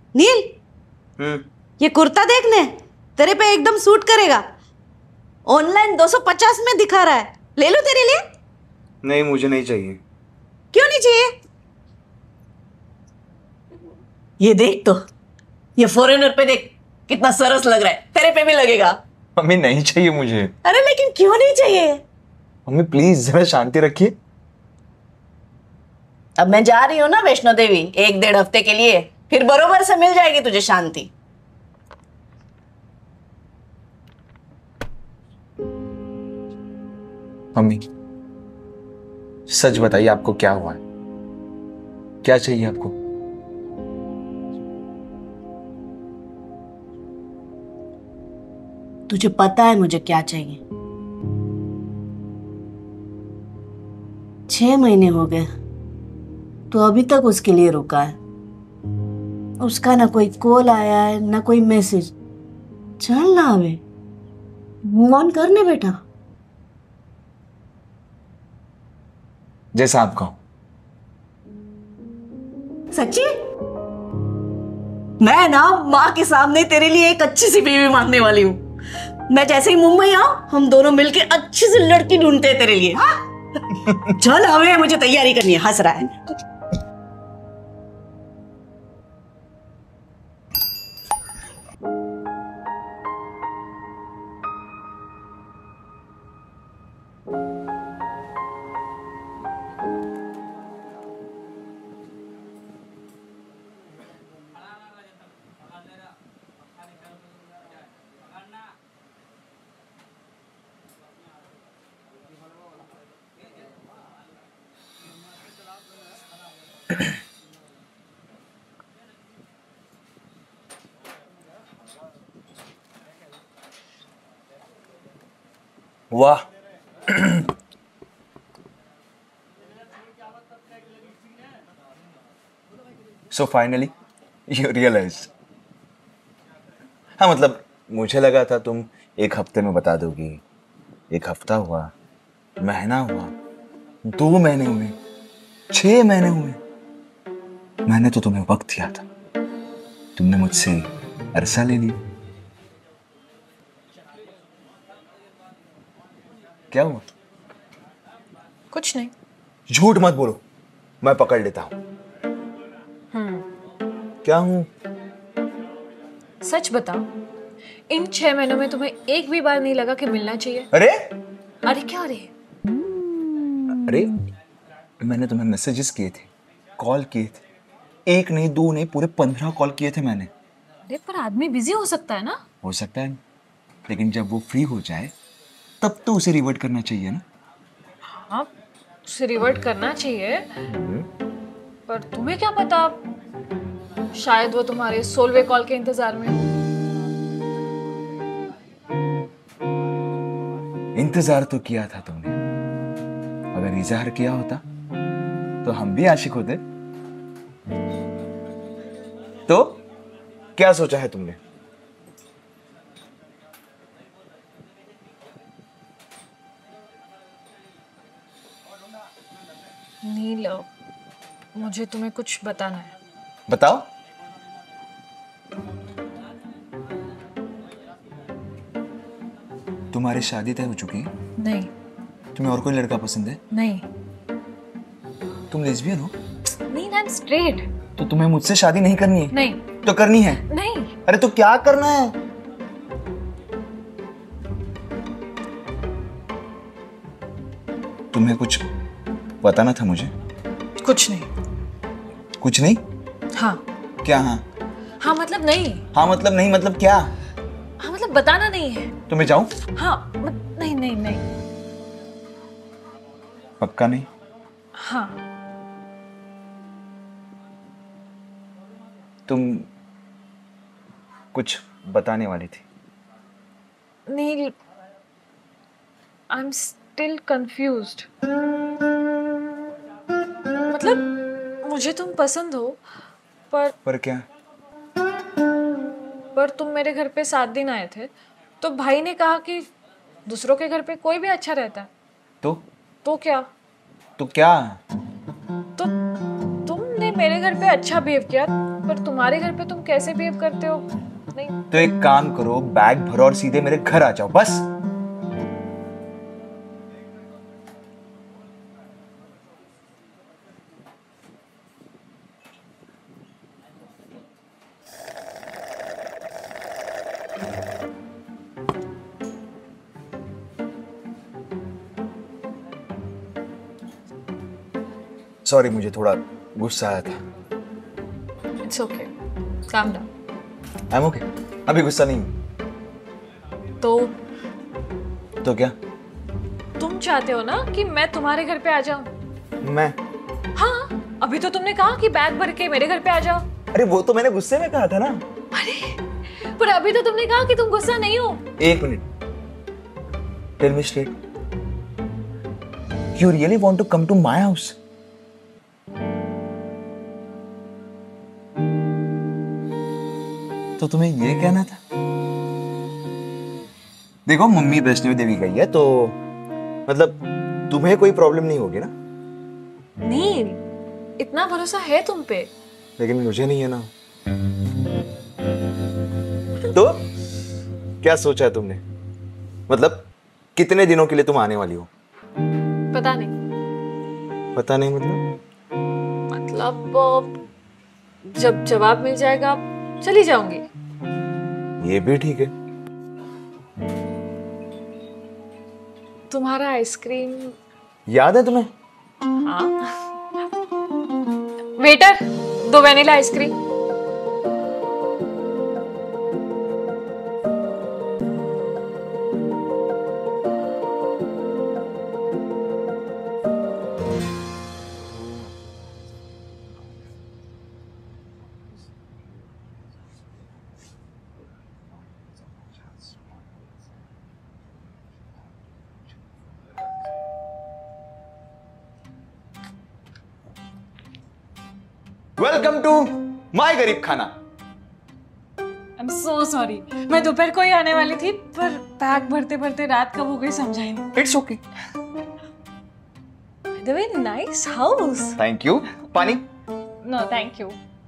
नील, ये कुर्ता देखने तेरे पे एकदम सूट करेगा। ऑनलाइन 250 में दिखा रहा है, ले लो तेरे लिए। नहीं, मुझे नहीं चाहिए। क्यों नहीं चाहिए? ये देख तो, ये फॉरेनर पे देख कितना सरस लग रहा है, तेरे पे भी लगेगा। मम्मी नहीं चाहिए मुझे। अरे लेकिन क्यों नहीं चाहिए? मम्मी प्लीज जरा शांति रखिए। अब मैं जा रही हूँ ना वैष्णो देवी 1-1.5 हफ्ते के लिए, फिर बरोबर से मिल जाएगी तुझे शांति। मम्मी सच बताइए, आपको क्या हुआ है? क्या चाहिए आपको? तुझे पता है मुझे क्या चाहिए। 6 महीने हो गए तो अभी तक उसके लिए रुका है। उसका ना कोई कॉल आया है ना कोई मैसेज। चल ना अबे, मूव ऑन करने बेटा। जैसा आप कहो। सच्ची? मैं ना माँ के सामने तेरे लिए एक अच्छी सी बीवी मांगने वाली हूँ। मैं जैसे ही मुंबई आऊं, हम दोनों मिलके अच्छी सी लड़की ढूंढते हैं तेरे लिए। हाँ? चल हमें, मुझे तैयारी करनी है। हंस रहा है। वाह। So finally you realise. हाँ मतलब मुझे लगा था तुम 1 हफ्ते में बता दोगी। 1 हफ्ता हुआ, महीना हुआ, 2 महीने हुए, 6 महीने हुए। मैंने तो तुम्हें वक्त दिया था, तुमने मुझसे अरसा ले लिया। क्या हुआ? कुछ नहीं। झूठ मत बोलो, मैं पकड़ लेता हूं। क्या हूं? सच बताओ, इन 6 महीनों में तुम्हें एक भी बार नहीं लगा कि मिलना चाहिए? अरे अरे क्या अरे? अरे मैंने तुम्हें मैसेजेस किए थे, कॉल किए थे, 1 नहीं 2 नहीं, पूरे 15 कॉल किए थे मैंने। अरे पर आदमी बिजी हो सकता है ना। हो सकता है, लेकिन जब वो फ्री हो जाए तब तो उसे रिवर्ट करना चाहिए ना। हाँ, उसे रिवर्ट करना चाहिए, पर तुम्हें क्या पता, शायद वो तुम्हारे 16वें कॉल के इंतजार में हो। इंतजार तो किया था तुमने, अगर इजहार किया होता तो हम भी आशिक होते। तो क्या सोचा है तुमने? नील, मुझे तुम्हें कुछ बताना है। बताओ। तुम्हारी शादी तय हो चुकी है? नहीं। तुम्हें और कोई लड़का पसंद है? नहीं। तुम लेस्बियन हो? नहीं, आई एम स्ट्रेट। तो तुम्हें मुझसे शादी नहीं करनी है? नहीं। तो करनी है? नहीं। अरे तो क्या करना है? तुम्हें कुछ बताना था मुझे? कुछ नहीं। कुछ नहीं? हाँ। क्या हाँ? हाँ मतलब नहीं। हाँ मतलब नहीं मतलब क्या? हाँ मतलब बताना नहीं है। तो मैं जाऊं? हाँ नहीं नहीं नहीं। पक्का नहीं? हाँ। तुम कुछ बताने वाली थी। Neel, I am still confused. मतलब मुझे तुम पसंद हो, पर क्या? पर तुम मेरे घर पे 7 दिन आए थे, तो भाई ने कहा कि दूसरों के घर पे कोई भी अच्छा रहता है। तो क्या? तो क्या? तो तुमने मेरे घर पे अच्छा बिहेव किया, पर तुम्हारे घर पे तुम कैसे बिहेव करते हो? नहीं। तो एक काम करो, बैग भरो और सीधे मेरे घर आ जाओ बस। सॉरी, मुझे थोड़ा गुस्सा आया था। It's okay, calm down. I am okay, अभी गुस्सा नहीं हूं। तो क्या? तुम चाहते हो ना कि मैं तुम्हारे घर पे आ जाऊं? मैं? हाँ, अभी तो तुमने कहा कि बैग भर के मेरे घर पे आ जाओ। अरे वो तो मैंने गुस्से में कहा था ना। अरे पर अभी तो तुमने कहा कि तुम गुस्सा नहीं हो। एक minute, tell me straight, you really want to come to my house? तो तुम्हें ये कहना था? देखो, मम्मी वैष्णो देवी गई है तो मतलब तुम्हें कोई प्रॉब्लम नहीं होगी ना? नहीं, इतना भरोसा है तुम पे। लेकिन मुझे नहीं है ना। तो क्या सोचा है तुमने? मतलब कितने दिनों के लिए तुम आने वाली हो? पता नहीं। पता नहीं मतलब जब जवाब मिल जाएगा चली जाऊंगी। ये भी ठीक है। तुम्हारा आइसक्रीम याद है तुम्हें? हाँ। Waiter, 2 vanilla ice cream. Welcome to my गरीब खाना। आई एम सो सॉरी, मैं दोपहर को ही आने वाली थी, पर बैग भरते भरते रात कब हो गई समझा ही नहीं। It's okay. By the way, nice house. Thank you. पानी? No thank you.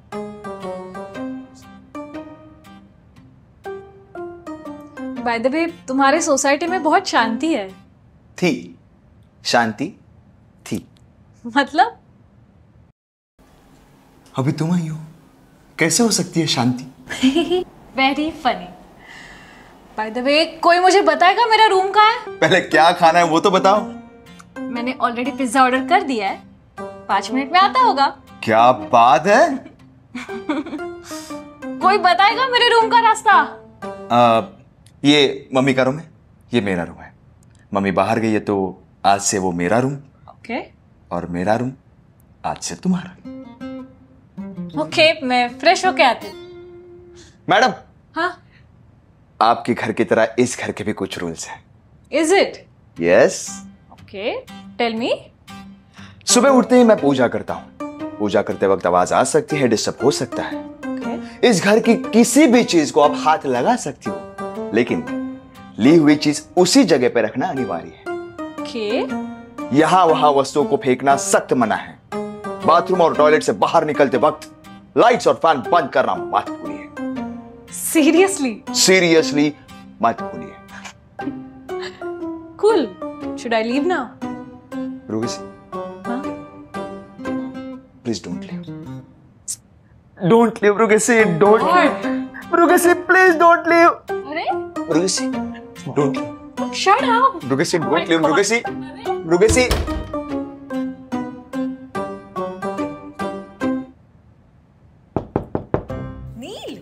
By the way, तुम्हारे सोसाइटी में बहुत शांति है। थी, शांति थी। मतलब? अभी तुम आई हो, कैसे हो सकती है शांति? Very funny. By the way, कोई मुझे बताएगा मेरा रूम कहाँ है? पहले क्या खाना है वो तो बताओ। मैंने ऑलरेडी पिज्जा ऑर्डर कर दिया है, 5 मिनट में आता होगा। क्या बात है? कोई बताएगा मेरे रूम का रास्ता? ये मम्मी का रूम है, ये मेरा रूम है। मम्मी बाहर गई है तो आज से वो मेरा रूम। ओके। और मेरा रूम आज से तुम्हारा। ओके, मैं फ्रेश होके आती हूँ। मैडम। हाँ? आपके घर की तरह इस घर के भी कुछ रूल्स हैं। Is it? Yes. Okay, tell me. सुबह उठते ही मैं पूजा करता हूँ। पूजा करते वक्त आवाज आ सकती है, डिस्टर्ब हो सकता है। ओके। इस घर की किसी भी चीज को आप हाथ लगा सकती हो, लेकिन ली हुई चीज उसी जगह पे रखना अनिवार्य है। ओके। यहां वहां वस्तुओं को फेंकना सख्त मना है। बाथरूम और टॉयलेट से बाहर निकलते वक्त लाइट्स और फैन बंद करना मत भूलिए। सीरियसली? सीरियसली मत भूलिए। Cool. Should I leave now? Rugsi, हाँ? Please don't leave. Don't leave Rugsi, don't leave. Rugsi please don't leave. अरे Rugsi don't leave. Shut up. Rugsi don't leave. Rugsi, Rugsi. Neel.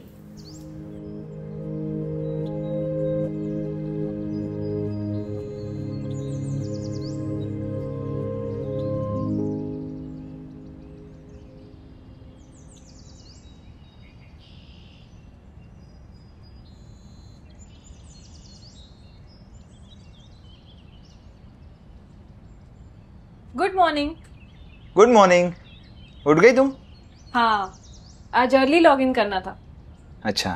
Good morning. Good morning. उठ गई तुम? हाँ, आज अर्ली लॉग इन करना था। अच्छा।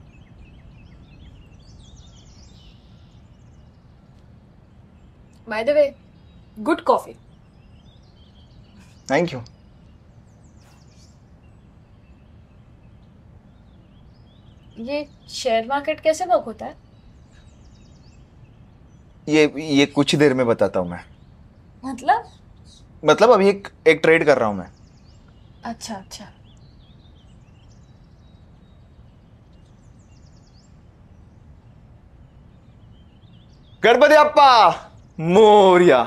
By the way, good coffee. Thank you. ये शेयर मार्केट कैसे वर्क होता है? ये कुछ ही देर में बताता हूँ मैं। मतलब अभी एक ट्रेड कर रहा हूँ मैं। अच्छा अच्छा। गणपति अप्पा मोरिया।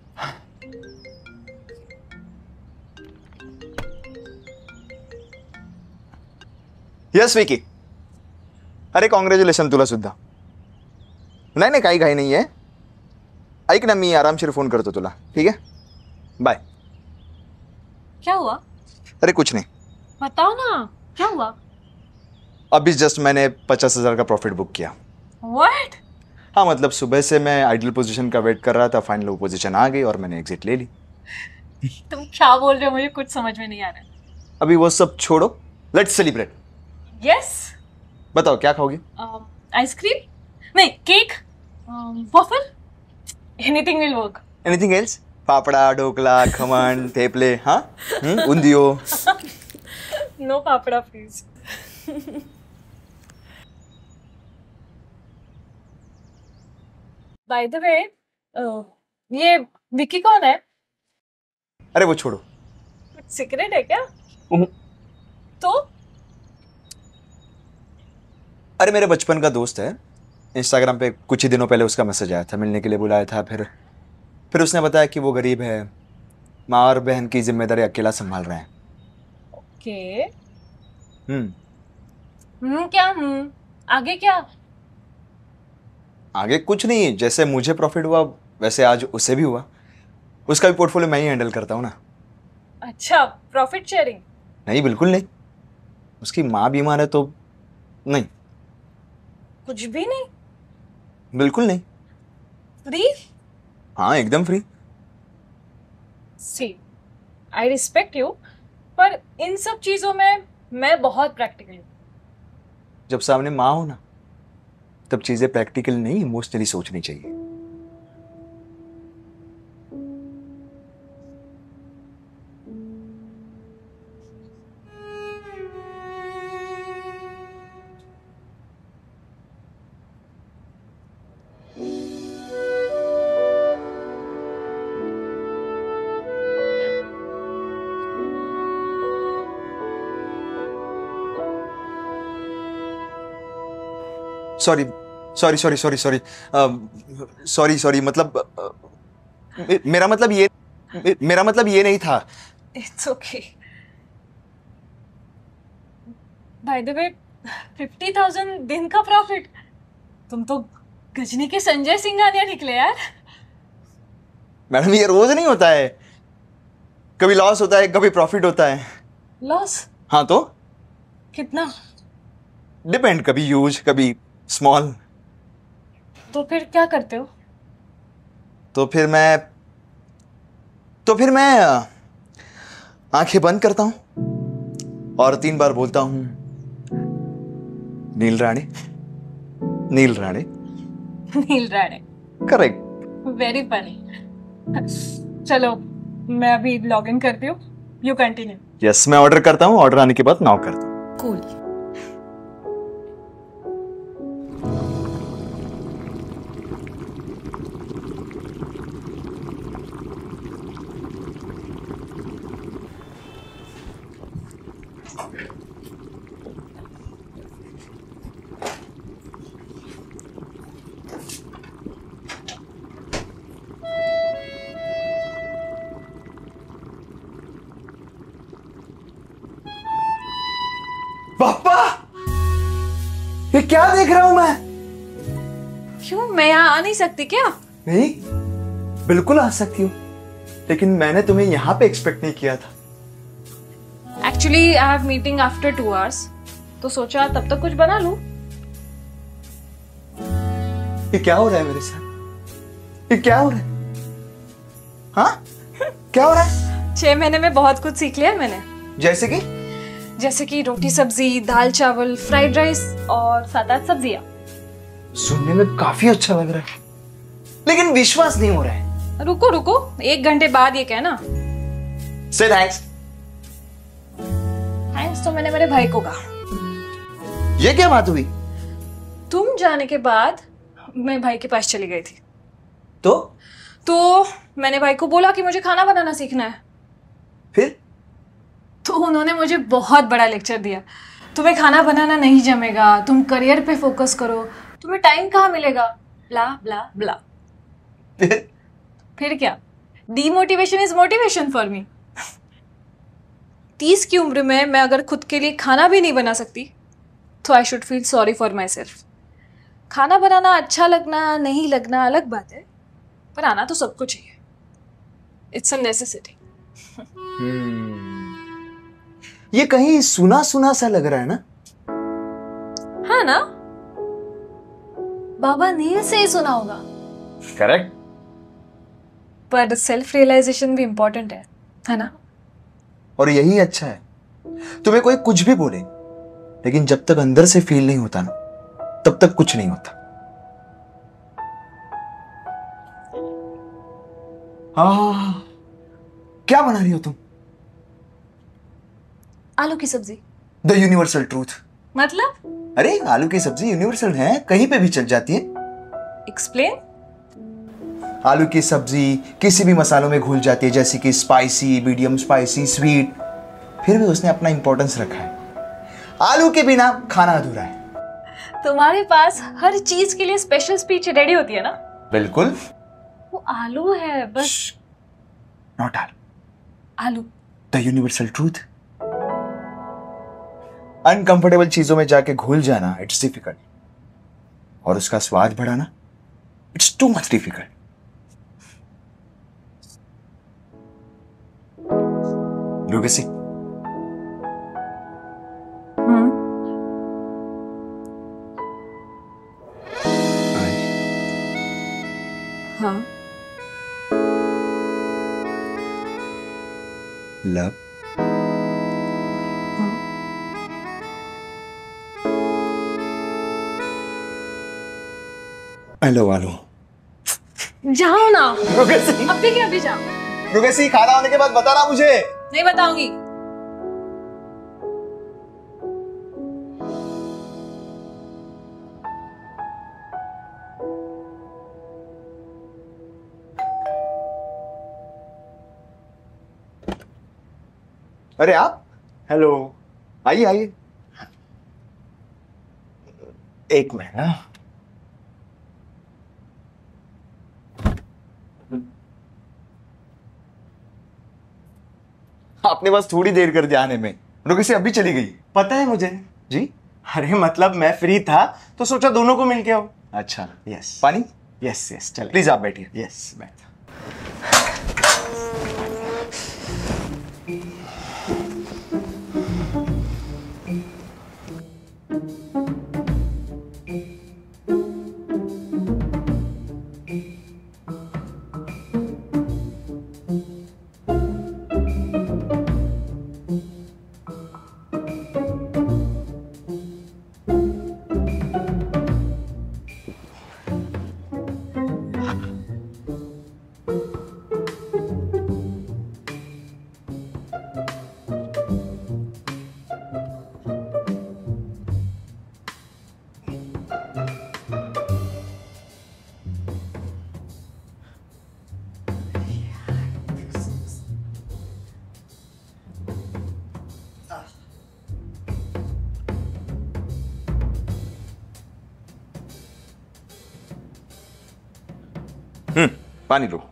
यस विकी, अरे कॉंग्रॅच्युलेशन तुला सुद्धा। नाही काही घाई नाही आहे, ऐक ना मी आरामशीर फोन करतो तुला, ठीक है? बाय। क्या हुआ? अरे कुछ नहीं, बताओ ना क्या हुआ। अभी जस्ट मैंने 50,000 का प्रॉफिट बुक किया। व्हाट? हाँ मतलब सुबह से मैं आइडियल पोजीशन का वेट कर रहा था, फाइनल वो पोजीशन आ गई और मैंने एग्जिट ले ली। तुम क्या बोल रहे हो, मुझे कुछ समझ में नहीं आ रहा। अभी वो सब छोड़ो, लेट्स सेलिब्रेट। यस। बताओ क्या खाओगे? आइसक्रीम नहीं, cake, waffle, anything will work. Anything else? पापड़ा, ढोकला, खमन, थेपले, हाँ? उंदियो। नो पापड़ा प्लीज। बाय द वे, ये विकी कौन है? अरे वो छोड़ो। कुछ सीक्रेट है क्या? तो अरे मेरे बचपन का दोस्त है, इंस्टाग्राम पे कुछ ही दिनों पहले उसका मैसेज आया था, मिलने के लिए बुलाया था। फिर उसने बताया कि वो गरीब है, माँ और बहन की जिम्मेदारी अकेला संभाल रहे हैं। ओके। क्या आगे क्या? आगे कुछ नहीं, जैसे मुझे प्रॉफिट हुआ वैसे आज उसे भी हुआ। उसका भी पोर्टफोलियो मैं ही हैंडल करता हूँ ना। अच्छा, प्रॉफिट शेयरिंग? नहीं बिल्कुल नहीं, उसकी माँ बीमार है तो नहीं। कुछ भी नहीं? बिल्कुल नहीं। फ्री? हाँ एकदम free. See, I respect you, पर इन सब चीजों में मैं बहुत प्रैक्टिकल हूँ। जब सामने माँ हो ना, तब चीजें प्रैक्टिकल नहीं इमोशनली सोचनी चाहिए। Sorry sorry sorry sorry sorry sorry sorry, मतलब मेरा मतलब ये नहीं था। It's okay. By the way, 50,000 दिन का प्रॉफिट? तुम तो गजनी के संजय सिंघानिया निकले यार। मैडम ये रोज नहीं होता है, कभी लॉस होता है कभी प्रॉफिट होता है। लॉस? हाँ तो कितना? डिपेंड, कभी ह्यूज कभी स्मॉल। तो फिर क्या करते हो? तो फिर मैं आंखें बंद करता हूं और 3 बार बोलता हूं, Neel Rane Neel Rane. Neel Rane. Correct. Very funny. चलो मैं अभी लॉग इन करती हूँ, यू कंटिन्यू। यस, मैं ऑर्डर करता हूँ, ऑर्डर आने के बाद नॉक करता हूँ। कूल। पापा, ये क्या देख रहा हूं मैं? क्यों, मैं यहाँ आ नहीं सकती क्या? नहीं, बिल्कुल आ सकती हूँ, लेकिन मैंने तुम्हें यहाँ पे एक्सपेक्ट नहीं किया था। Actually I have meeting after 2 hours, तो सोचा तब तक कुछ बना लूं। ये क्या हो रहा है मेरे साथ? ये क्या हो रहा है? हाँ, क्या हो रहा है? 6 महीने में बहुत कुछ सीख लिया है मैंने। जैसे कि रोटी सब्जी, दाल चावल, फ्राइड राइस और 7-8 सब्जियां। सुनने में काफी अच्छा लग रहा है, लेकिन विश्वास नहीं हो रहा है। रुको रुको, 1 घंटे बाद ये कहना। से थैंक्स। थैंक्स तो मैंने मेरे भाई को कहा। ये क्या बात हुई? तुम जाने के बाद मैं भाई के पास चली गई थी। तो मैंने भाई को बोला कि मुझे खाना बनाना सीखना है। फिर तो उन्होंने मुझे बहुत बड़ा लेक्चर दिया। तुम्हें खाना बनाना नहीं जमेगा, तुम करियर पे फोकस करो, तुम्हें टाइम कहाँ मिलेगा, ब्ला ब्ला ब्ला। फिर क्या, demotivation is motivation for me. 30 की उम्र में मैं अगर खुद के लिए खाना भी नहीं बना सकती तो I should feel sorry for my self. खाना बनाना अच्छा लगना नहीं लगना अलग बात है, पर आना तो सबको चाहिए। It's a necessity. ये कहीं सुना सुना सा लग रहा है ना? हाँ ना, बाबा नील से ही सुना होगा। करेक्ट। पर सेल्फ रियलाइजेशन भी इंपॉर्टेंट है ना? और यही अच्छा है। तुम्हें कोई कुछ भी बोले, लेकिन जब तक अंदर से फील नहीं होता ना, तब तक कुछ नहीं होता। हाँ, क्या बना रही हो तुम? आलू की सब्जी। The universal truth. मतलब? अरे आलू की सब्जी यूनिवर्सल है, कहीं पे भी चल जाती है। एक्सप्लेन। आलू की सब्जी किसी भी मसालों में घुल जाती है, जैसे कि स्पाइसी, मीडियम स्पाइसी, स्वीट। फिर भी उसने अपना इंपॉर्टेंस रखा है। आलू के बिना खाना अधूरा है। तुम्हारे पास हर चीज के लिए स्पेशल स्पीच रेडी होती है ना? बिल्कुल। वो आलू है बस। नॉट आलू। आलू। The universal truth. अनकंफर्टेबल चीजों में जाके घुल जाना इट्स डिफिकल्ट, और उसका स्वाद बढ़ाना इट्स टू मच डिफिकल्ट। रुगसी, हाँ। लव। हेलो आलू। जाओ ना। रुगसी, अभी क्या, अभी जाओ। रुगसी, खाना होने के बाद बताना मुझे। नहीं बताऊंगी। अरे आप, हेलो, आइए आइए। एक मिनट। आपने बस थोड़ी देर कर दिया आने में, रुगसी अभी चली गई। पता है मुझे। जी? अरे मतलब मैं फ्री था तो सोचा दोनों को मिलके आओ। अच्छा, यस पानी? यस यस, चल प्लीज आप बैठिए। यस बैठ। पानी लो।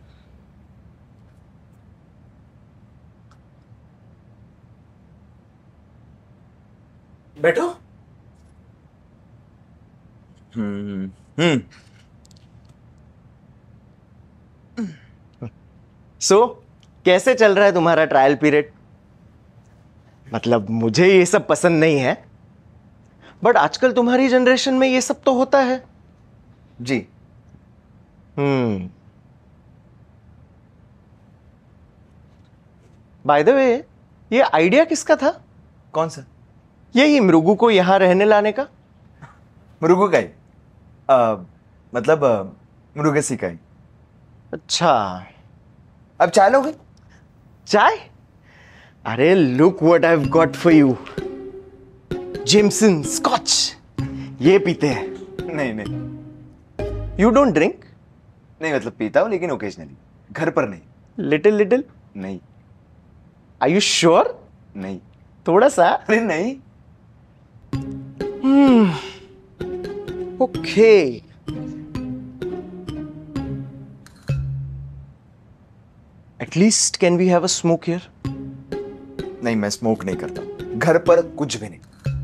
बैठो। सो कैसे चल रहा है तुम्हारा ट्रायल पीरियड? मतलब मुझे ये सब पसंद नहीं है, बट आजकल तुम्हारी जनरेशन में ये सब तो होता है। जी। बाय द वे, ये आइडिया किसका था? कौन सा? यही मृगु को यहां रहने लाने का। मृगु का ही? मतलब मृगसी का ही। अच्छा, अब चाय लोगे? चाय? अरे look what I have got for you, Jameson scotch. ये पीते हैं? नहीं नहीं यू डोंट ड्रिंक? नहीं, मतलब पीता हूँ लेकिन ओकेजनली, घर पर नहीं। Little little? नहीं आर यू श्योर? नहीं, थोड़ा सा? अरे नहीं। Okay. At least can we have a smoke here? नहीं, मैं स्मोक नहीं करता, घर पर कुछ भी नहीं।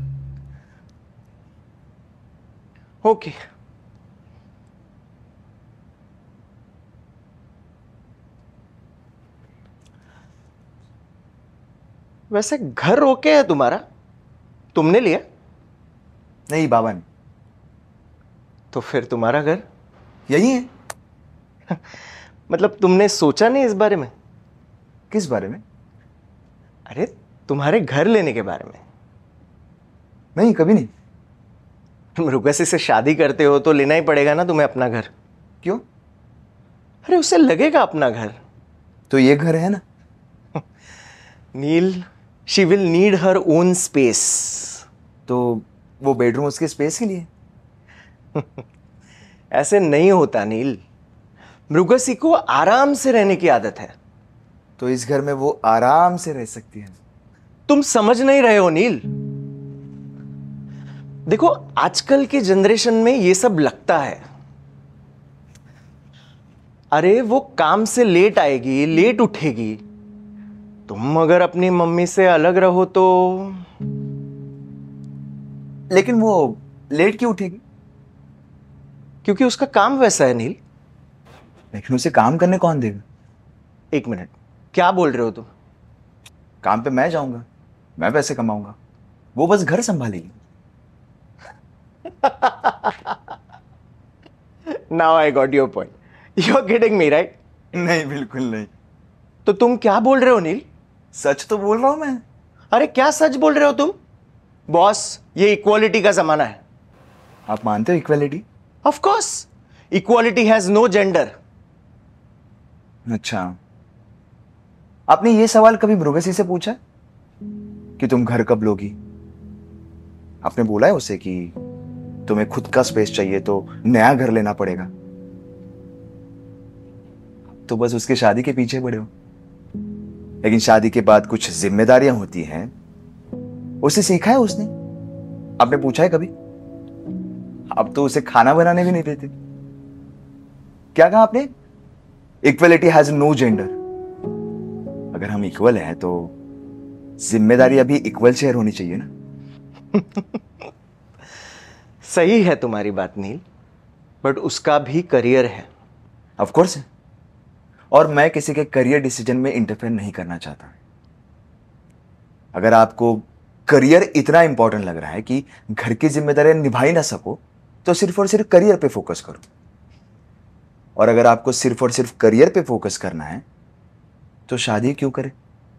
ओके। वैसे घर रोके है तुम्हारा, तुमने लिया? नहीं, बाबा ने। तो फिर तुम्हारा घर? यही है। मतलब तुमने सोचा नहीं इस बारे में? किस बारे में? अरे तुम्हारे घर लेने के बारे में। नहीं, कभी नहीं। तुम रुकसी से शादी करते हो तो लेना ही पड़ेगा ना तुम्हें अपना घर। क्यों? अरे उसे लगेगा अपना घर। तो ये घर है ना। Neel, she will need her own space. तो वो बेडरूम उसके स्पेस के लिए? ऐसे नहीं होता नील, मृगसी को आराम से रहने की आदत है। तो इस घर में वो आराम से रह सकती है। तुम समझ नहीं रहे हो नील। देखो आजकल के जनरेशन में ये सब लगता है। अरे वो काम से लेट आएगी, लेट उठेगी, तुम अगर अपनी मम्मी से अलग रहो तो। लेकिन वो लेट क्यों उठेगी? क्योंकि उसका काम वैसा है नील। लेकिन उसे काम करने कौन देगा? एक मिनट, क्या बोल रहे हो तुम? काम पे मैं जाऊंगा, मैं पैसे कमाऊंगा, वो बस घर संभालेगी। Now I got your point. You are kidding me right? नहीं, बिल्कुल नहीं। तो तुम क्या बोल रहे हो नील? सच तो बोल रहा हूं मैं। अरे क्या सच बोल रहे हो तुम? बॉस, ये इक्वालिटी का जमाना है। आप मानते हो equality? Of course, equality has no gender. अच्छा, आपने ये सवाल कभी मृगसी से पूछा कि तुम घर कब लोगी? आपने बोला है उसे कि तुम्हें खुद का स्पेस चाहिए तो नया घर लेना पड़ेगा? तो बस उसके शादी के पीछे पड़े हो। लेकिन शादी के बाद कुछ जिम्मेदारियां होती हैं, उसे सीखा है उसने? आपने पूछा है कभी? अब तो उसे खाना बनाने भी नहीं देते। क्या कहा आपने? Equality has no gender. अगर हम इक्वल हैं तो जिम्मेदारियां भी इक्वल शेयर होनी चाहिए ना। सही है तुम्हारी बात नील, बट उसका भी करियर है। ऑफ कोर्स है, और मैं किसी के करियर डिसीजन में इंटरफेयर नहीं करना चाहता। अगर आपको करियर इतना इंपॉर्टेंट लग रहा है कि घर की जिम्मेदारियां निभा ही ना सको, तो सिर्फ और सिर्फ करियर पे फोकस करो। और अगर आपको सिर्फ और सिर्फ करियर पे फोकस करना है तो शादी क्यों करें?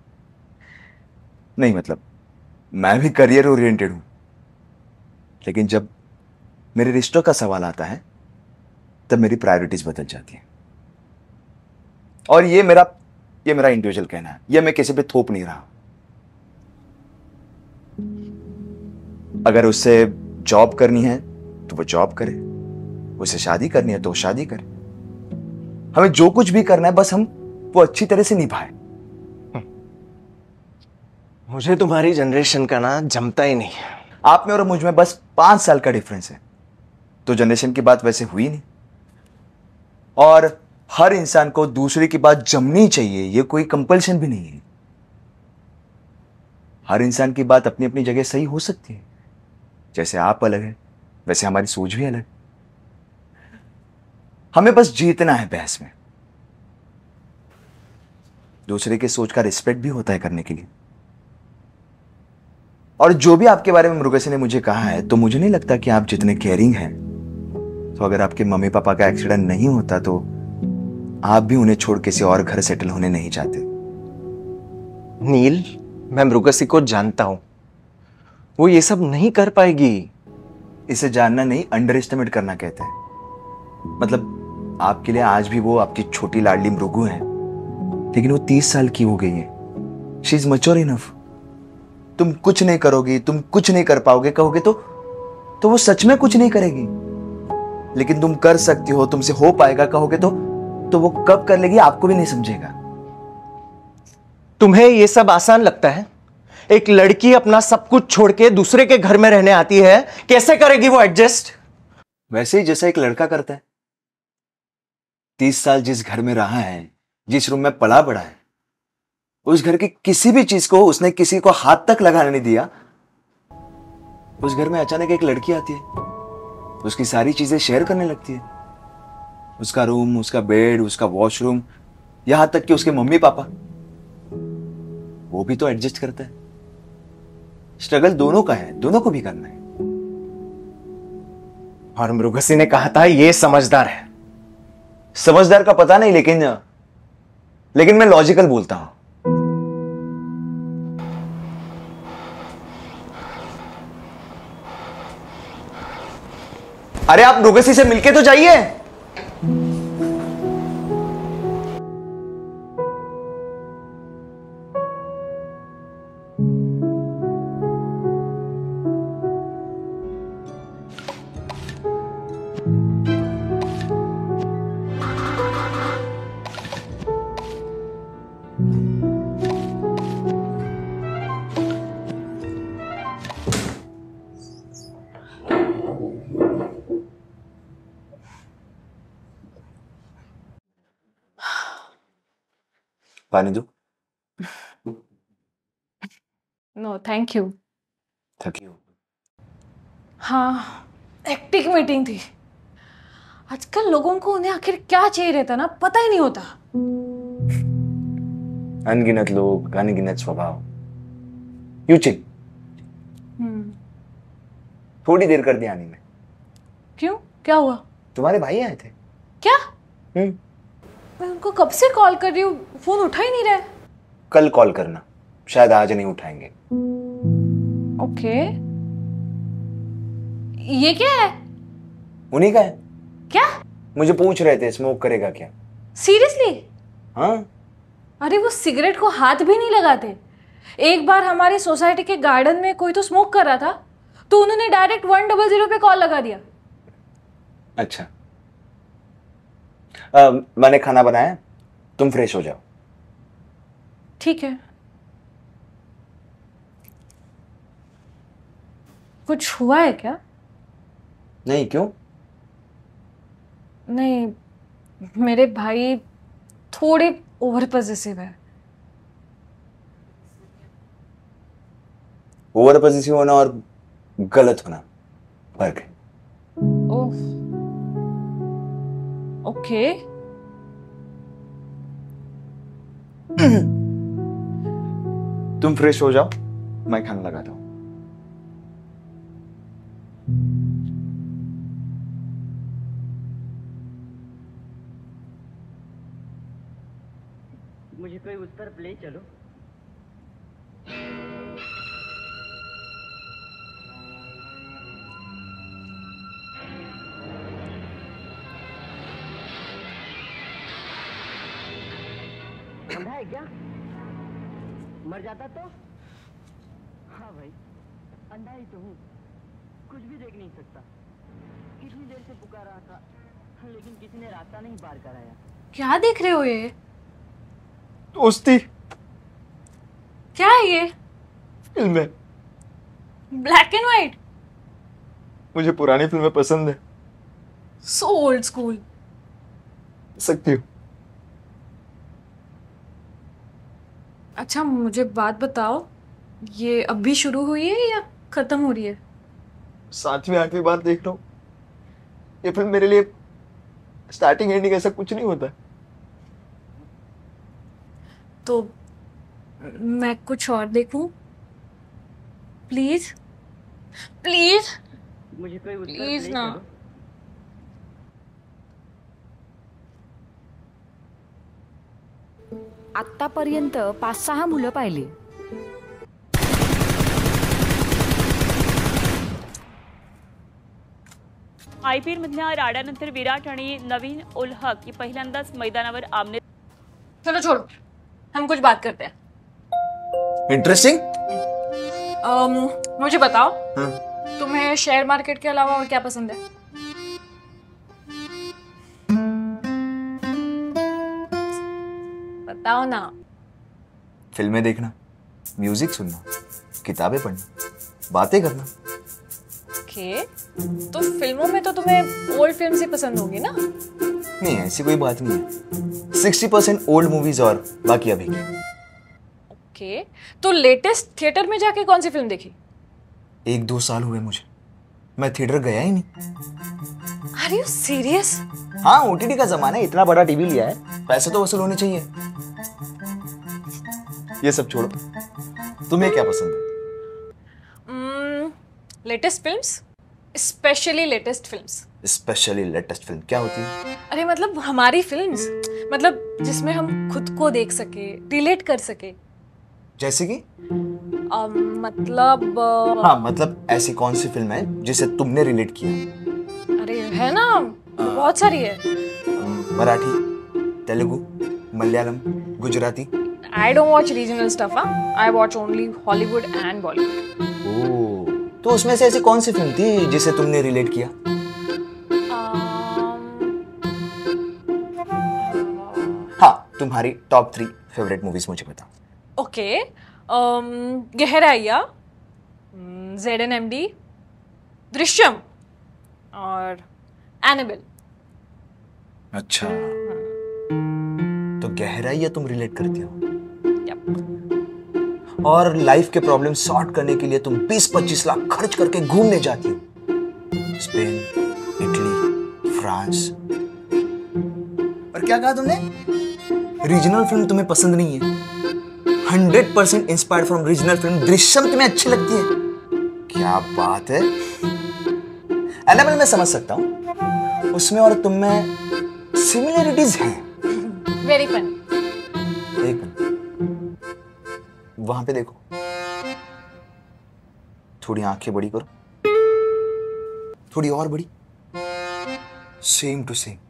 नहीं, मतलब मैं भी करियर ओरिएंटेड हूं, लेकिन जब मेरे रिश्तों का सवाल आता है तब मेरी प्रायोरिटीज बदल जाती हैं। और ये मेरा इंडिविजुअल कहना है, ये मैं किसी पे थोप नहीं रहा। अगर उससे जॉब करनी है तो वो जॉब करे, उसे शादी करनी है तो वो शादी करे। हमें जो कुछ भी करना है बस हम वो अच्छी तरह से निभाए। मुझे तुम्हारी जनरेशन का ना जमता ही नहीं। आप में और मुझ में बस 5 साल का डिफरेंस है, तो जनरेशन की बात वैसे हुई नहीं। और हर इंसान को दूसरे की बात जमनी चाहिए, ये कोई कंपल्शन भी नहीं है। हर इंसान की बात अपनी अपनी जगह सही हो सकती है। जैसे आप अलग है, वैसे हमारी सोच भी अलग। हमें बस जीतना है बहस में। दूसरे की सोच का रिस्पेक्ट भी होता है करने के लिए। और जो भी आपके बारे में मृगसी ने मुझे कहा है, तो मुझे नहीं लगता कि आप जितने केयरिंग हैं। तो अगर आपके मम्मी पापा का एक्सीडेंट नहीं होता तो आप भी उन्हें छोड़ किसी और घर सेटल होने नहीं चाहते। नील, मैं मृगसी को जानता हूं, वो ये सब नहीं कर पाएगी। इसे जानना नहीं, अंडर एस्टिमेट करना कहते हैं। मतलब आपके लिए आज भी वो आपकी छोटी लाडली मृगु है, लेकिन वो 30 साल की हो गई है। She is mature enough. तुम कुछ नहीं करोगी, तुम कुछ नहीं कर पाओगे कहोगे तो तो वो सच में कुछ नहीं करेगी। लेकिन तुम कर सकती हो, तुमसे हो पाएगा कहोगे तो वो कब कर लेगी आपको भी नहीं समझेगा। तुम्हें ये सब आसान लगता है? एक लड़की अपना सब कुछ छोड़ के दूसरे के घर में रहने आती है, कैसे करेगी वो एडजस्ट? वैसे ही जैसा एक लड़का करता है। 30 साल जिस घर में रहा है, जिस रूम में पला बड़ा है, उस घर की किसी भी चीज को उसने किसी को हाथ तक लगाने नहीं दिया। उस घर में अचानक एक लड़की आती है, उसकी सारी चीजें शेयर करने लगती है। उसका रूम, उसका बेड, उसका वॉशरूम, यहां तक कि उसके मम्मी पापा, वो भी तो एडजस्ट करता है। स्ट्रगल दोनों का है, दोनों को भी करना है। और मृगसी ने कहा था ये समझदार है। समझदार का पता नहीं, लेकिन मैं लॉजिकल बोलता हूं। अरे आप मृगसी से मिलके तो जाइए। पानी दो। No thank you. थकी हो? हाँ, हेक्टिक मीटिंग थी। आजकल लोगों को उन्हें आखिर क्या चाहिए रहता ना, पता ही नहीं होता। अनगिनत लोग, अनगिनत स्वभाव। You chill. थोड़ी देर कर दी आने में। क्यों, क्या हुआ? तुम्हारे भाई आए थे। क्या? मैं उनको कब से कॉल कर रही हूँ, फोन उठा ही नहीं रहा है। कल कॉल करना, शायद आज नहीं उठाएंगे। ओके। ये क्या है? उन्हीं का है। क्या? मुझे पूछ रहे थे स्मोक करेगा क्या। सीरियसली? हाँ। अरे वो सिगरेट को हाथ भी नहीं लगाते। एक बार हमारी सोसाइटी के गार्डन में कोई तो स्मोक कर रहा था, तो उन्होंने डायरेक्ट 100 पे कॉल लगा दिया। अच्छा, मैंने खाना बनाया, तुम फ्रेश हो जाओ। ठीक है। कुछ हुआ है क्या? नहीं, क्यों? नहीं, मेरे भाई थोड़े ओवर पॉजिटिव है। ओवर पॉजिटिव होना और गलत होना फर्क है। ओह, ओके। तुम फ्रेश हो जाओ, मैं खाना लगाता हूं। मुझे कोई उस तरफ ले चलो। अंधा है क्या? मर जाता तो? हाँ भाई, अंधा ही तो हूँ, कुछ भी देख नहीं सकता। कितनी देर से पुकार रहा था, लेकिन किसी ने रास्ता नहीं पार कराया। क्या देख रहे हो ये? दोस्ती। क्या है ये? फिल्म है। Black and white? मुझे पुरानी फिल्में पसंद है। So old school. सकती हो। अच्छा मुझे बात बताओ, ये अभी शुरू हुई है या खत्म हो रही है? 7वीं 8वीं बार देख रहा हूँ। ये फिल्म मेरे लिए स्टार्टिंग एंडिंग ऐसा कुछ नहीं होता। तो मैं कुछ और देखूं? प्लीज प्लीज मुझे कोई उस तरफ प्लीज ले ना। चलो। आत्तापर्यंत 5-6 मुलं पाहिली. IPL मधल्या राड्यानंतर विराट आणि नवीन उल हक ही पहिल्यांदाच मैदानावर आमने. चलो छोड़ो, हम कुछ बात करते हैं। इंटरेस्टिंग। मुझे बताओ, तुम्हें शेयर मार्केट के अलावा और क्या पसंद है? बताओ ना। फिल्में देखना, म्यूजिक सुनना, किताबें पढ़ना, बातें करना। ओके, तो फिल्मों में तो तुम्हें ओल्ड फिल्म्स ही पसंद होगी ना? नहीं, ऐसी कोई बात नहीं है। 60% ओल्ड मूवीज और बाकी अभी की। ओके, तो लेटेस्ट थिएटर में जाके कौन सी फिल्म देखी? 1-2 साल हुए मुझे, मैं थिएटर गया ही नहीं। Are you serious? हाँ, ओटीटी का जमाना है, इतना बड़ा टीवी लिया है, पैसे तो वसूल होने चाहिए। ये सब छोड़ो, तुम्हें क्या पसंद है? Latest films, specially latest films. Specially latest film क्या होती है? अरे मतलब हमारी फिल्म्स, मतलब जिसमें हम खुद को देख सके, रिलेट कर सके। जैसे कि? मतलब हाँ, मतलब ऐसी कौन सी फिल्म है जिसे तुमने रिलेट किया? अरे है ना, बहुत सारी है। Marathi, Telugu, Malayalam, Gujarati. I don't watch regional stuff, I watch only Hollywood and Bollywood. ओह, तो उसमें से ऐसी कौन सी फिल्म थी जिसे तुमने रिलेट किया? हाँ, तुम्हारी टॉप 3 फेवरेट मूवीज मुझे बताओ। ओके, गहराइया, ZNMD, दृश्यम और एनाबेल। अच्छा, तो गहराइया तुम रिलेट करती हो। और लाइफ के प्रॉब्लम सॉर्ट करने के लिए तुम 20-25 लाख खर्च करके घूमने जाती हो, स्पेन, इटली, फ्रांस। और क्या कहा तुमने? रीजनल फिल्म तुम्हें पसंद नहीं है। 100% inspired from regional film Drishyam तुम्हें अच्छी लगती है। क्या बात है। एनाबेल मैं समझ सकता हूं, उसमें और तुम में सिमिलरिटीज हैं। Very fun. एक मिनट, वहां पे देखो, थोड़ी आंखें बड़ी करो, थोड़ी और बड़ी, सेम टू सेम।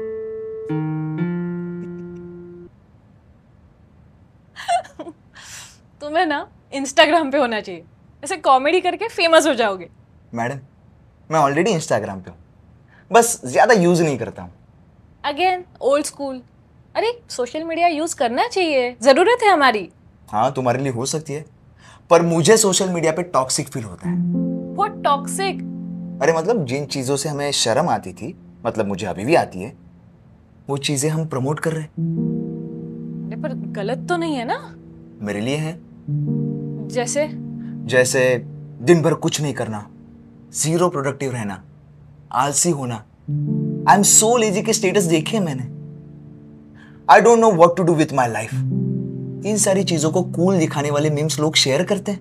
तुम्हें ना इंस्टाग्राम पे होना चाहिए, ऐसे कॉमेडी करके फेमस हो जाओगे। मैडम, मैं ऑलरेडी इंस्टाग्राम पे हूं, बस ज्यादा यूज नहीं करता हूं। Again old school. अरे सोशल मीडिया यूज करना चाहिए, जरूरत है हमारी। हाँ, तुम्हारे लिए हो सकती है, पर मुझे सोशल मीडिया पे टॉक्सिक फील होता है। What toxic? अरे मतलब जिन चीजों से हमें शर्म आती थी, मतलब मुझे अभी भी आती है, वो चीजें हम प्रमोट कर रहे हैं। अरे पर गलत तो नहीं है ना? मेरे लिए है। जैसे दिन भर कुछ नहीं करना, जीरो प्रोडक्टिव रहना, आलसी होना। आई एम सो लेजी के स्टेटस देखे मैंने। I don't know what to do with my life. इन सारी चीजों को कूल दिखाने वाले मीम्स लोग शेयर करते हैं।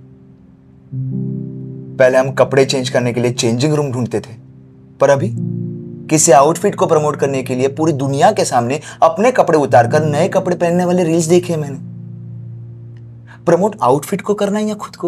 पहले हम कपड़े चेंज करने के लिए चेंजिंग रूम ढूंढते थे, पर अभी किसी आउटफिट को प्रमोट करने के लिए पूरी दुनिया के सामने अपने कपड़े उतारकर नए कपड़े पहनने वाले रील्स देखे मैंने। प्रमोट आउटफिट को करना है या खुद को?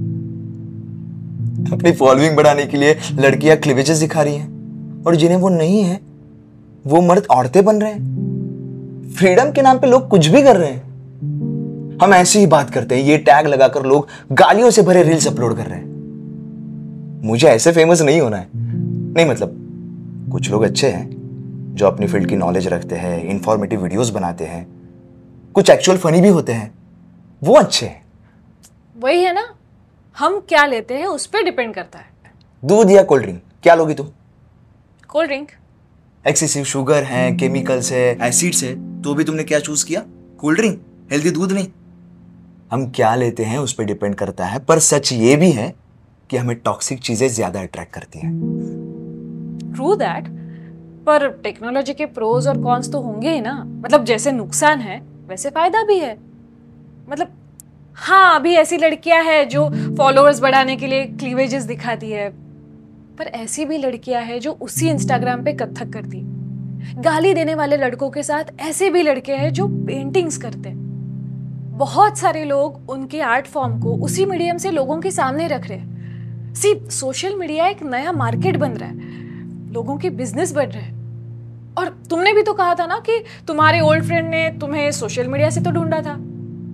अपनी फॉलोइंग बढ़ाने के लिए लड़कियां क्लीवेजेस दिखा रही हैं, और जिन्हें वो नहीं है वो मर्द औरतें बन रहे हैं। फ्रीडम के नाम पे लोग कुछ भी कर रहे हैं। हम ऐसे ही बात करते हैं, ये टैग लगाकर लोग गालियों से भरे रील्स अपलोड कर रहे हैं। मुझे ऐसे फेमस नहीं होना है। नहीं मतलब कुछ लोग अच्छे हैं जो अपनी फील्ड की नॉलेज रखते हैं, इंफॉर्मेटिव वीडियोस बनाते हैं, कुछ एक्चुअल फनी भी होते हैं, वो अच्छे हैं। वही है ना, हम क्या लेते हैं उस पर डिपेंड करता है। दूध या कोल्ड ड्रिंक, क्या लोगी तुम? Cold drink. एक्सेसिव शुगर है, केमिकल्स है, एसिड्स है, तो भी तुमने क्या चूज किया? कोल्ड ड्रिंक, हेल्दी दूध नहीं। हम क्या लेते हैं उस पर डिपेंड करता है, पर सच ये भी है कि हमें टॉक्सिक चीजें ज्यादा अट्रैक्ट करती हैं। ट्रू दैट, पर टेक्नोलॉजी के प्रोज और कॉन्स तो होंगे ही ना। मतलब जैसे नुकसान है वैसे फायदा भी है। मतलब हाँ, अभी ऐसी लड़कियां हैं जो फॉलोअर्स बढ़ाने के लिए क्लीवेजेस दिखाती है, पर ऐसी भी लड़कियां हैं जो उसी इंस्टाग्राम पे कथक करती। गाली देने वाले लड़कों के साथ ऐसे भी लड़के हैं जो पेंटिंग्स करते हैं। बहुत सारे लोग उनके आर्ट फॉर्म को उसी मीडियम से लोगों के सामने रख रहे हैं। सी, सोशल मीडिया एक नया मार्केट बन रहा है, लोगों के बिजनेस बढ़ रहे हैं। और तुमने भी तो कहा था ना कि तुम्हारे ओल्ड फ्रेंड ने तुम्हें सोशल मीडिया से तो ढूंढा था।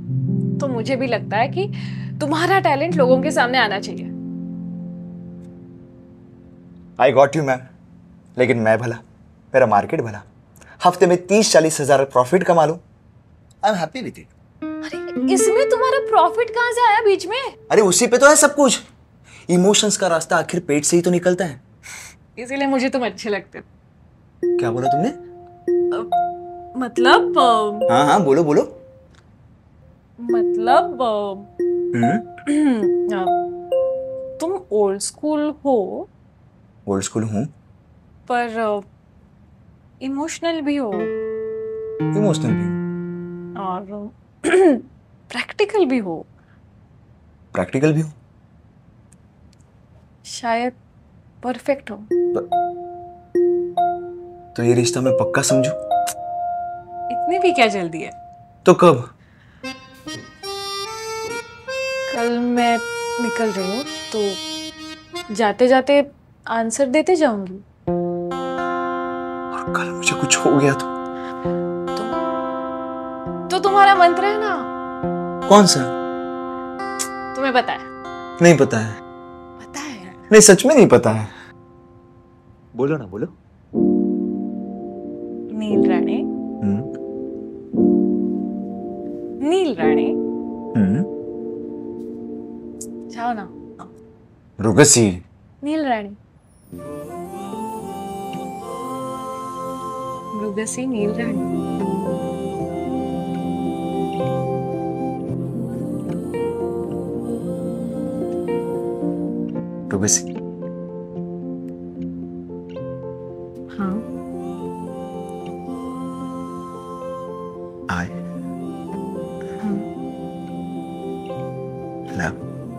तो मुझे भी लगता है कि तुम्हारा टैलेंट लोगों के सामने आना चाहिए। आई गॉट यू मैम, लेकिन मैं भला, मेरा मार्केट भला, हफ्ते में 30-40 हज़ार प्रॉफिट कमा लूं, I am happy with it. अरे इसमें तुम्हारा प्रॉफिट कहाँ से आया बीच में? अरे उसी पे तो है सब कुछ। इमोशंस का रास्ता आखिर पेट से ही तो निकलता है। इसीलिए मुझे तुम अच्छे लगते हो। क्या बोला तुमने? मतलब हाँ हाँ बोलो बोलो। मतलब तुम ओल्ड स्कूल हो, ओल्ड स्कूल हूँ। पर इमोशनल भी हो इमोशनल भी हूँ। और प्रैक्टिकल भी हो। प्रैक्टिकल भी हूँ। शायद परफेक्ट हो। तो ये रिश्ता मैं पक्का समझूं? इतनी भी क्या जल्दी है? तो कब? कल मैं निकल रही हूँ, तो जाते जाते आंसर देते जाऊंगी। और कल मुझे कुछ हो गया तो तुम्हारा मंत्र है ना? कौन सा? तुम्हें पता है? नहीं पता है। पता है? नहीं सच में नहीं पता है। बोलो ना बोलो। नील राणे, नील राणे, जाओ ना। रुगसी। नील राणे, रुगसी नील राणे। रुगसी। हाँ। I love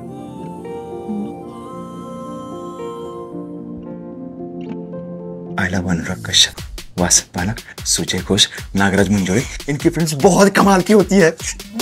I love Anurag Kashyap, वासव पानक, सुजय घोष, नागराज मंजोरे। इनकी फ्रेंड्स बहुत कमाल की होती है।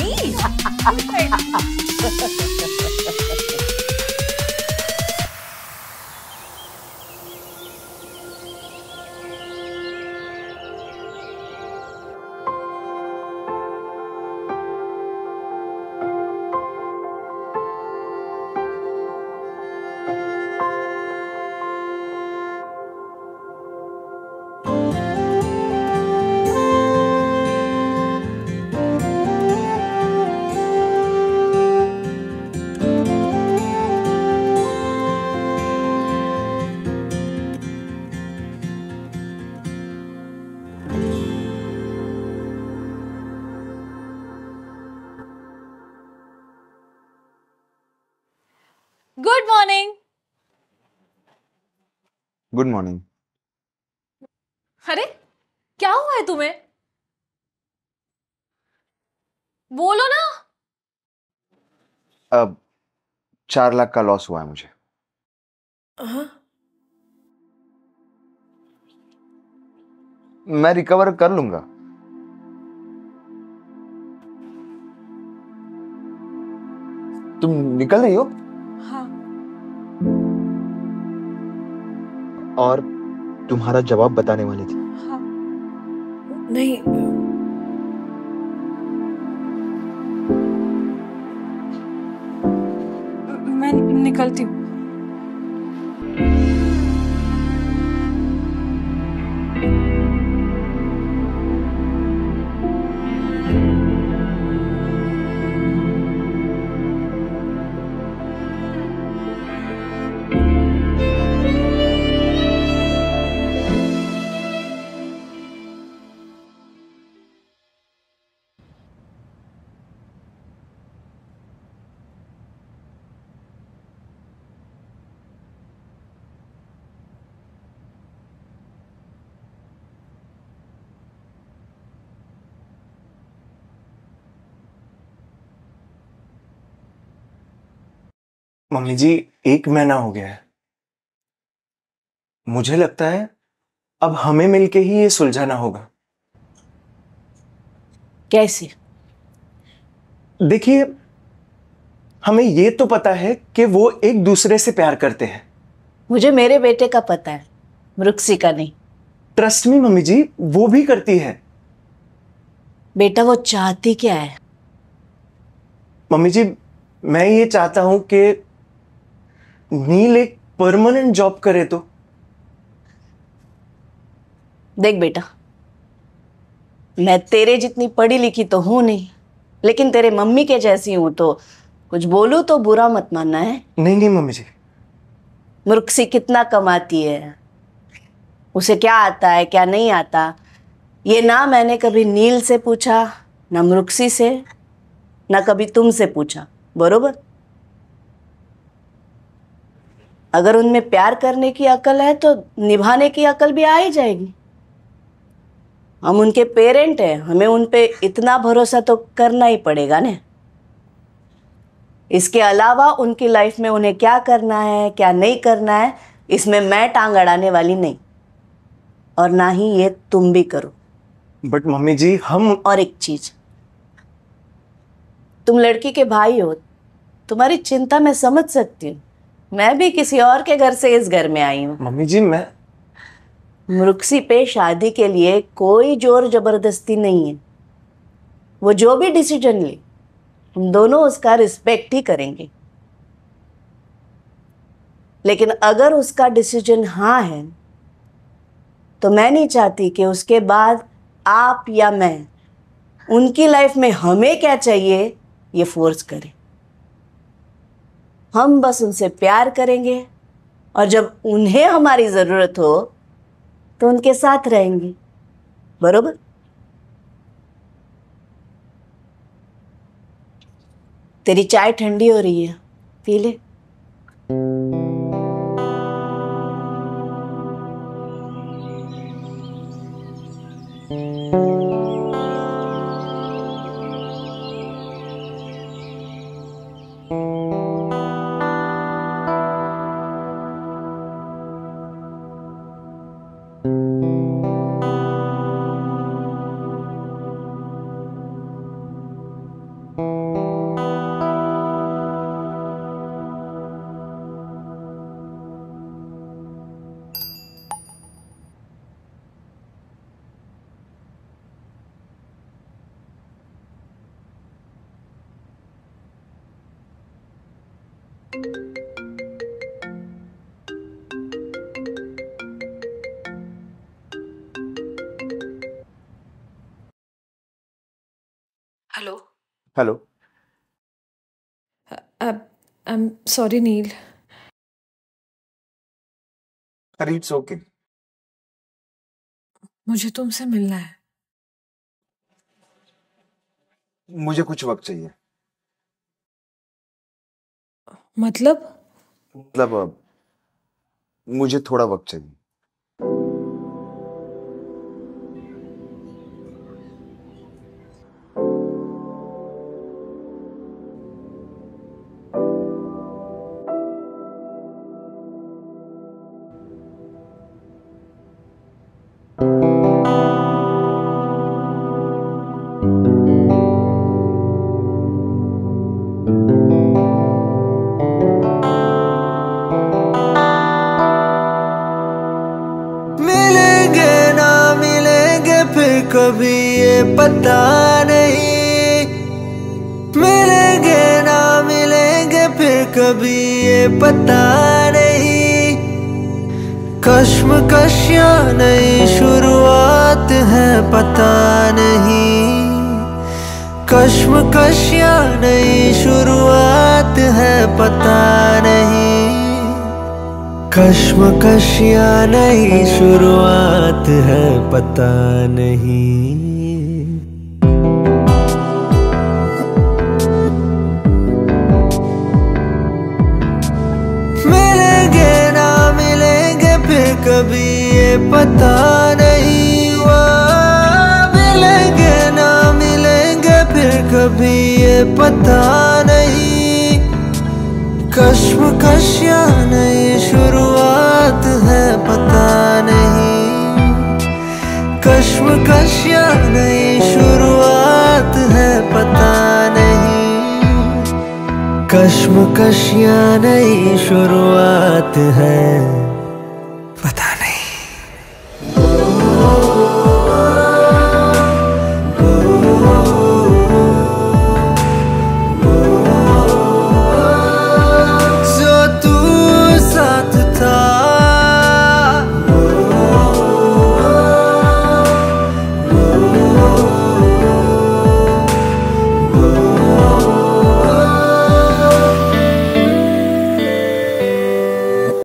Good morning. Good morning. अरे क्या हुआ है तुम्हें? बोलो ना। अब 4 लाख का लॉस हुआ है मुझे। मैं रिकवर कर लूंगा। तुम निकल रही हो? हाँ। और तुम्हारा जवाब बताने वाली थी। हाँ। नहीं, मैं निकलती हूँ। मम्मी जी 1 महीना हो गया है। मुझे लगता है अब हमें मिलके ही ये सुलझाना होगा। कैसे? देखिए, हमें ये तो पता है कि वो एक दूसरे से प्यार करते हैं। मुझे मेरे बेटे का पता है, रुक्सी का नहीं। ट्रस्ट मी मम्मी जी, वो भी करती है। बेटा वो चाहती क्या है? मम्मी जी, मैं ये चाहता हूं कि नील एक परमानेंट जॉब करे तो देख बेटा, मैं तेरे जितनी पढ़ी लिखी तो हूं नहीं, लेकिन तेरे मम्मी के जैसी हूं, तो कुछ बोलूं तो बुरा मत मानना है। नहीं नहीं मम्मी जी। मुर्क्सी कितना कमाती है, उसे क्या आता है क्या नहीं आता, ये ना मैंने कभी नील से पूछा, ना मुर्क्सी से, ना कभी तुमसे पूछा, बरोबर? अगर उनमें प्यार करने की अकल है तो निभाने की अकल भी आ ही जाएगी। हम उनके पेरेंट हैं, हमें उन पे इतना भरोसा तो करना ही पड़ेगा ना। इसके अलावा उनकी लाइफ में उन्हें क्या करना है क्या नहीं करना है, इसमें मैं टांग अड़ाने वाली नहीं, और ना ही ये तुम भी करो। बट मम्मी जी हम। और एक चीज, तुम लड़की के भाई हो, तुम्हारी चिंता मैं समझ सकती हूँ। मैं भी किसी और के घर से इस घर में आई हूँ। मम्मी जी मैं। मुर्क्सी पे शादी के लिए कोई जोर जबरदस्ती नहीं है। वो जो भी डिसीजन ले, हम दोनों उसका रिस्पेक्ट ही करेंगे। लेकिन अगर उसका डिसीजन हाँ है, तो मैं नहीं चाहती कि उसके बाद आप या मैं उनकी लाइफ में हमें क्या चाहिए ये फोर्स करें। हम बस उनसे प्यार करेंगे, और जब उन्हें हमारी जरूरत हो तो उनके साथ रहेंगे, बरोबर? तेरी चाय ठंडी हो रही है, पी ले। Hello. Hello. I am sorry Neel. अरे इट्स ओके। मुझे तुमसे मिलना है। मुझे कुछ वक्त चाहिए। मतलब मुझे थोड़ा वक्त चाहिए। कभी ये पता नहीं, मिलेंगे ना मिलेंगे फिर कभी ये पता नहीं। कश्मकशियां नई शुरुआत है पता नहीं, कश्मकशियां नई शुरुआत है पता नहीं, कश्मकशियां नई शुरुआत है पता नहीं। मिलेंगे ना मिलेंगे फिर कभी ये पता नहीं, वो मिलेंगे ना मिलेंगे फिर कभी ये पता नहीं। कश्मकशियां नई शुरुआत है पता नहीं, कश्मकशियां नई शुरुआत है पता नहीं, कश्मकशियां नई शुरुआत है